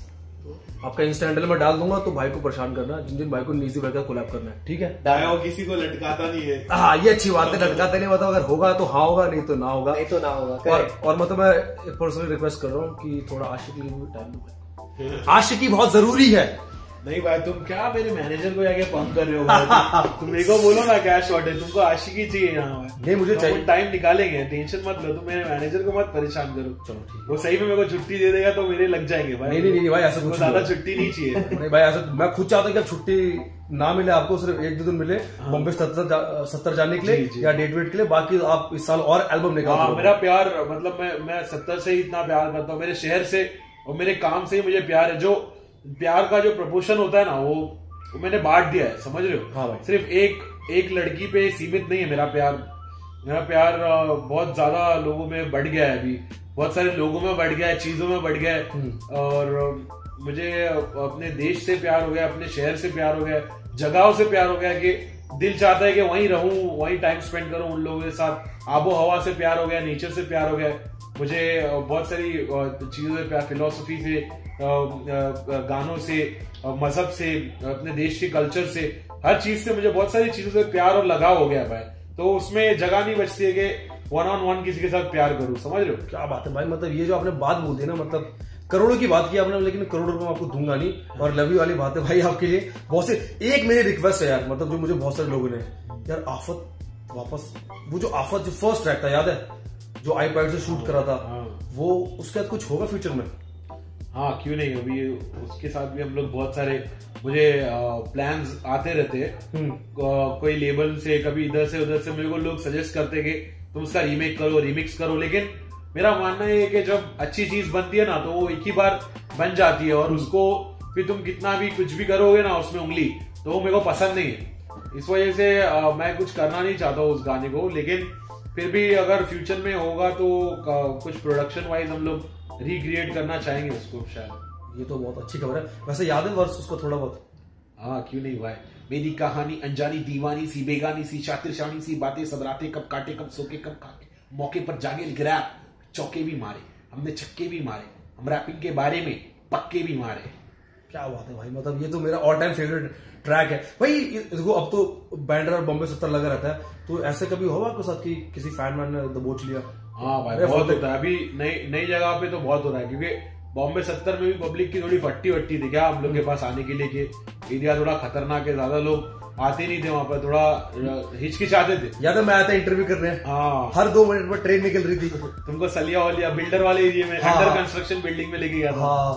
आपका इंस्टा हैंडल में डाल दूंगा, तो भाई को परेशान करना जिन जिन भाई को नेजी भाई का कोलैब करना है, ठीक है। वो किसी को लटकाता नहीं है। हाँ, ये अच्छी बात है, लटकाते नहीं। मतलब अगर होगा तो हाँ होगा, नहीं तो ना होगा, नहीं तो ना होगा। और, और मतलब मैं पर्सनली रिक्वेस्ट कर रहा हूँ कि थोड़ा आशिकी के लिए भी टाइम दो, आशिकी बहुत जरूरी है। नहीं भाई, तुम क्या मेरे मैनेजर को जाके पंप कर रहे हो भाई? तुम मेरे को बोलो ना क्या शॉट है, तुमको आशिकी चाहिए यहाँ में। नहीं, मुझे चाहिए, टाइम निकालेंगे, टेंशन मत लो, तुम मेरे मैनेजर को मत परेशान करो। चलो ठीक, वो सही में मेरे को छुट्टी दे देगा तो मेरे लग जाएंगे भाई। नहीं नहीं नहीं भाई, ऐसा कुछ ज्यादा छुट्टी नहीं चाहिए। नहीं भाई, ऐसा मैं खुद चाहता हूँ कि छुट्टी ना मिले आपको, सिर्फ एक दो दिन मिले बॉम्बे सत्तर सत्तर जाने के लिए या डेट वेट के लिए, बाकी आप इस साल और एल्बम निकालो। हाँ, मेरा प्यार मतलब मैं मैं सत्तर से ही इतना प्यार करता हूँ, मेरे शहर से और मेरे काम से ही मुझे प्यार है। जो प्यार का जो प्रपोर्शन होता है ना, वो, वो मैंने बांट दिया है, समझ रहे हो? हाँ भाई, सिर्फ एक एक लड़की पे सीमित नहीं है मेरा प्यार। मेरा प्यार बहुत ज्यादा लोगों में बढ़ गया है, अभी बहुत सारे लोगों में बढ़ गया है, चीजों में बढ़ गया है। और मुझे अपने देश से प्यार हो गया, अपने शहर से प्यार हो गया, जगहों से प्यार हो गया कि दिल चाहता है कि वहीं रहूं, वहीं टाइम स्पेंड करूं उन लोगों के साथ। आबो हवा से प्यार हो गया, नेचर से प्यार हो गया, मुझे बहुत सारी चीजों से प्यार, फिलोसफी से, गानों से, मजहब से, अपने देश के कल्चर से, हर चीज से मुझे बहुत सारी चीजों से प्यार और लगाव हो गया भाई। तो उसमें जगह नहीं बचती है कि वन ऑन वन किसी के साथ प्यार करूं, समझ रहे हो? क्या बात है भाई, मतलब ये जो आपने बात बोल दी ना, मतलब करोड़ों की बात की आपने, लेकिन करोड़ रुपए मैं आपको दूंगा नहीं, और लव यू वाली बात है भाई आपके लिए। बहुत से एक मेरी रिक्वेस्ट है यार, मतलब जो मुझे बहुत सारे लोगों ने यार, आफत वापस, वो जो आफत जो फर्स्ट ट्रैक था याद है, जो आईपैड से शूट करा था, वो उसके बाद कुछ होगा फ्यूचर में? हाँ, क्यों नहीं, अभी उसके साथ भी हम लोग बहुत सारे, मुझे प्लान्स आते रहते हैं, कोई लेबल से, कभी इधर से उधर से मेरे को लोग सजेस्ट करते कि तुम उसका रीमेक करो, रिमिक्स करो। लेकिन मेरा मानना है कि जब अच्छी चीज बनती है ना, तो वो एक ही बार बन जाती है, और उसको फिर तुम कितना भी कुछ भी करोगे ना उसमें उंगली, तो वो मेरे को पसंद नहीं है। इस वजह से आ, मैं कुछ करना नहीं चाहता हूँ उस गाने को। लेकिन फिर भी अगर फ्यूचर में होगा तो कुछ प्रोडक्शन वाइज हम लोग रिक्रिएट करना चाहेंगे उसको शायद। ये तो बहुत अच्छी खबर है। वैसे याद है वर्ष उसको थोड़ा बहुत? हाँ, क्यों नहीं भाई। मेरी कहानी अनजानी दीवानी सी, बेगानी सी, शातिर शानी सी बातें, सब रातें कब काटे, कब सोके कब काटे, मौके पर जागे गिरा, चौके भी मारे, हमने छक्के भी मारे, हम रैपिंग के बारे में पक्के भी मारे। क्या बात है भाई, मतलब ये तो मेरा ऑल टाइम फेवरेट ट्रैक है भाई। देखो अब तो बैंडर और बॉम्बे सत्तर लगा रहता है, तो ऐसे कभी होगा आपके साथ कि किसी फैन मैन ने दबोच लिया? हाँ भाई, बहुत होता है। अभी नई नई जगह पे तो बहुत हो रहा है, क्योंकि बॉम्बे सत्तर में भी पब्लिक की थोड़ी फट्टी वट्टी थी क्या हम लोग के पास आने के लिए, कि एरिया थोड़ा खतरनाक है, ज्यादा लोग आते नहीं थे वहां पर, थोड़ा हिचकिचाते थे। याद है मैं आया था इंटरव्यू करने, हाँ, हर दो मिनट में ट्रेन निकल रही थी, तुमको सलिया वालिया बिल्डर वाले एरिया में, अंडर कंस्ट्रक्शन बिल्डिंग में लेके गया था। हाँ,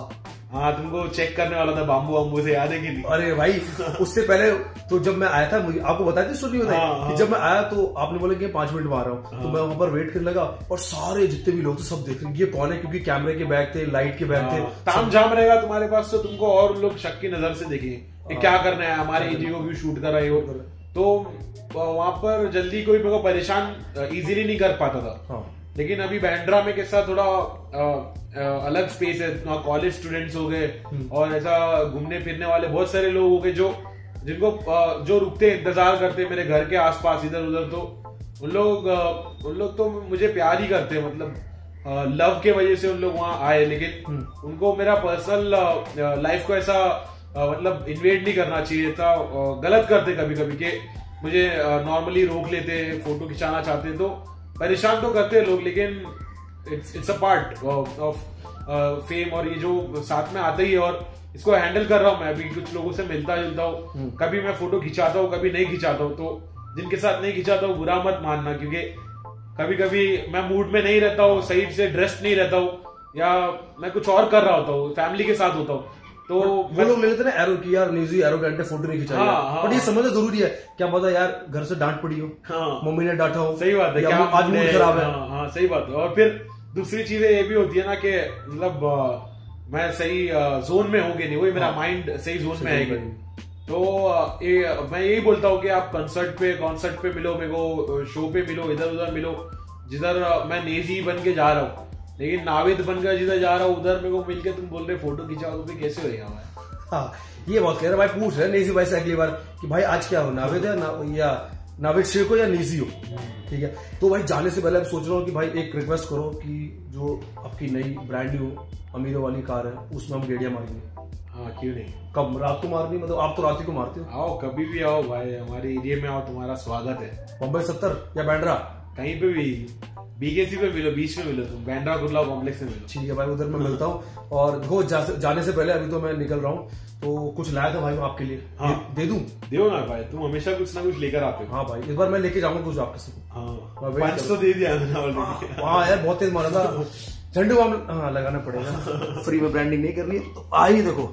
हाँ तुमको चेक करने वाला था बाम्बू वाम्बू से, याद है कि नहीं? अरे भाई उससे पहले तो जब मैं आया था, मुझे आपको बताया था सुनी बताई हाँ, हाँ। कि जब मैं आया तो आपने बोला कि पांच मिनट में आ रहा हूँ, हाँ। तो मैं वहां पर वेट करने लगा और सारे जितने भी लोग थे सब देख रहे हैं ये कौन है, क्योंकि कैमरे के बैग थे, लाइट के बैग थे, ताम झाम रहेगा तुम्हारे पास तो तुमको और लोग शक की नजर से देखेंगे क्या करना है, हमारे एजी को क्यों शूट कर रहे हो। तो वहां पर जल्दी कोई मेरे को परेशान इजीली नहीं कर पाता था। हाँ। लेकिन अभी बैंड्रा में कैसा थोड़ा आ, आ, अलग स्पेस है, कॉलेज स्टूडेंट्स हो गए और ऐसा घूमने फिरने वाले बहुत सारे लोग हो गए जो जिनको आ, जो रुकते इंतजार करते मेरे घर के आसपास इधर उधर, तो उन लोग आ, उन लोग तो मुझे प्यार ही करते, मतलब लव के वजह से उन लोग वहां आए। लेकिन उनको मेरा पर्सनल लाइफ को ऐसा आ, मतलब इन्वेड नहीं करना चाहिए था। गलत करते कभी कभी के मुझे नॉर्मली रोक लेते, फोटो खिंचाना चाहते, तो परेशान तो करते हैं लोग, लेकिन it's it's a part of fame और ये जो साथ में आता ही है। और इसको हैंडल कर रहा हूँ मैं, अभी कुछ लोगों से मिलता जुलता हूँ, कभी मैं फोटो खिंचाता हूँ कभी नहीं खिंचाता हूँ। तो जिनके साथ नहीं खिंचाता हूँ बुरा मत मानना, क्योंकि कभी कभी मैं मूड में नहीं रहता हूँ, सही से ड्रेस्ड नहीं रहता हूँ, या मैं कुछ और कर रहा होता हूँ, फैमिली के साथ होता हूँ, तो वो लोग ले लेते ना एरो की यार न्यूज़ी एरो के फोटो नहीं खिंचाई। हाँ, हाँ, बट ये समझना जरूरी है, क्या पता यार घर से डांट पड़ी हो, हाँ, मम्मी ने डांटा हो, सही बात है, या क्या आज मूड खराब है। हाँ, हाँ सही बात है। और फिर दूसरी चीजें ये भी होती है ना कि मतलब मैं सही जोन में होंगे नहीं, वही मेरा माइंड सही जोन में आएगा। तो ये मैं यही बोलता हूँ कि आप कंसर्ट पे कॉन्सर्ट पे मिलो, मेरे को शो पे मिलो, इधर उधर मिलो, जिधर मैं नेजी बन के जा रहा हूँ, लेकिन नाविद बनकर जिधर जा रहा हूँ उधर मेरे को मिलके तुम बोल रहे फोटो खिंचाओ, तो फिर कैसे होगा भाई? हाँ ये बहुत कह रहे भाई, पूछ रहे नेजी भाई से अगली बार कि भाई आज क्या हो, नाविद है ना, या नाविद शेख हो या नेजी हो, ठीक है। तो भाई जाने से पहले अब सोच रहा हूँ कि भाई एक रिक्वेस्ट करो कि जो आपकी नई ब्रांड न्यू अमीरों वाली कार है उसमें हम गेड़िया मारेंगे। हाँ क्यों नहीं, कब रात को मारनी, मतलब आप तो रात ही को मारते हो। आओ कभी भी आओ भाई, हमारे एरिया में आओ, तुम्हारा स्वागत है। बम्बई सत्तर या बैंड्रा, कहीं पे भी, बीकेसी पे मिलो, बीच में मिलो, तुम बैंड्रा गुरला कॉम्प्लेक्स में मिलो। ठीक है भाई, उधर मैं मिलता हूँ। और देखो जा, जाने से पहले अभी तो मैं निकल रहा हूँ, तो कुछ लाया था भाई मैं आपके लिए। हाँ। दे, दे दूं? दो ना भाई, तुम हमेशा कुछ ना कुछ लेकर आते हो। हाँ भाई इस बार मैं लेके जाऊंगा कुछ आपके से। हाँ मैं वेट पंच तो दे दिया मैंने ऑलरेडी। हाँ यार बहुत तेज मारा था, झंडू वाम हाँ लगाना पड़ेगा, फ्री में ब्रांडिंग नहीं करनी है। तो आई देखो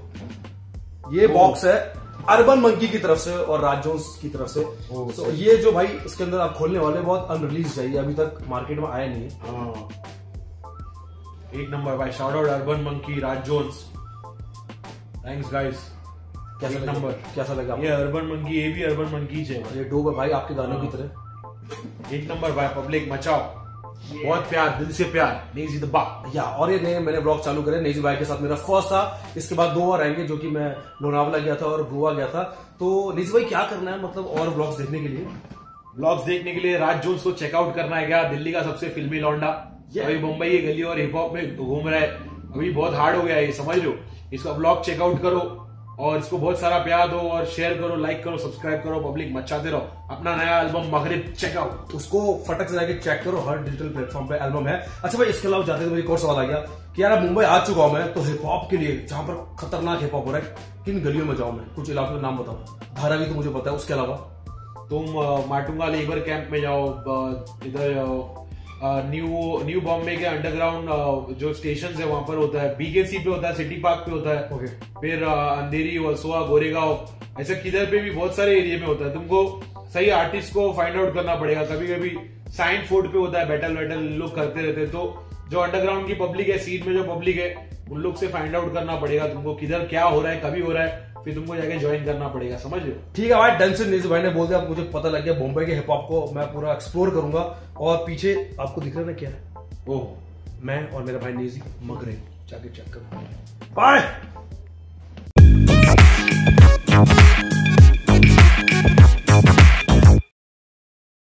ये बॉक्स है अर्बन मंकी की तरफ से और राज जोन्स की तरफ से। तो ये जो भाई इसके अंदर आप खोलने वाले बहुत अनरिलीज है, ये अभी तक मार्केट में आया नहीं है। हाँ एक नंबर भाई, shout out Urban Monkey, Raj Jones, thanks guys. कैसा एक लगा? नंबर कैसा लगा? ये अर्बन मंकी, ये भी अर्बन मंकी है। ये डोब है भाई आपके गानों की तरह। एक नंबर भाई, पब्लिक मचाओ, बहुत प्यार, दिल से प्यार, नेजी द बा। या और ये नए मैंने ब्लॉग चालू करे नेजी भाई के साथ, मेरा फर्स्ट था, इसके बाद दो और आएंगे जो कि मैं लोनावला गया था और गोवा गया था। तो नेजी भाई क्या करना है मतलब और ब्लॉग्स देखने के लिए? ब्लॉग्स देखने के लिए राज जोन्स को चेकआउट करना है क्या, दिल्ली का सबसे फिल्मी लौंडा, अभी मुंबई की गली और हिप हॉप में घूम रहा है, अभी बहुत हार्ड हो गया है, समझ लो। इसका ब्लॉग चेकआउट करो और इसको बहुत सारा प्यार दो और शेयर करो, लाइक करो, सब्सक्राइब करो, पब्लिक मचाते रहो। अपना नया एल्बम मगरिब चेकआउट, उसको फटक से जाके चेक करो, हर डिजिटल प्लेटफॉर्म पे एल्बम है। अच्छा भाई इसके अलावा जाते हैं मुझे एक और सवाल आ गया कि यार मुंबई आ चुका हूं मैं, तो हिप हॉप के लिए जहां पर खतरनाक हिप हॉप हो रहा है किन गलियों में जाऊं मैं? कुछ इलाकों के नाम बताओ। धारावी तो मुझे पता है, उसके अलावा तुम माटुंगा लेबर कैंप में जाओ, इधर न्यू न्यू बॉम्बे के अंडरग्राउंड जो स्टेशन है वहां पर होता है, बीकेसी पे होता है, सिटी पार्क पे होता है, okay. फिर अंधेरी, वर्सोवा, गोरेगांव, ऐसे किधर पे भी बहुत सारे एरिया में होता है। तुमको सही आर्टिस्ट को फाइंड आउट करना पड़ेगा। कभी कभी साइन फोर्ट पे होता है, बैटल वैटल लोग करते रहते हैं, तो जो अंडरग्राउंड की पब्लिक है, सीट में जो पब्लिक है, उन लोग से फाइंड आउट करना पड़ेगा तुमको, किधर क्या हो रहा है, कभी हो रहा है, फिर तुमको जाके ज्वाइन करना पड़ेगा, समझ लो। ठीक है भाई, डन से नेजी भाई ने बोल दिया, मुझे पता लग गया बॉम्बे के हिप हॉप को मैं पूरा एक्सप्लोर करूंगा। और पीछे आपको दिख रहा है ना क्या है? ओह, मैं और मेरा भाई नेजी मगरे, जाके चेक करो। बाय।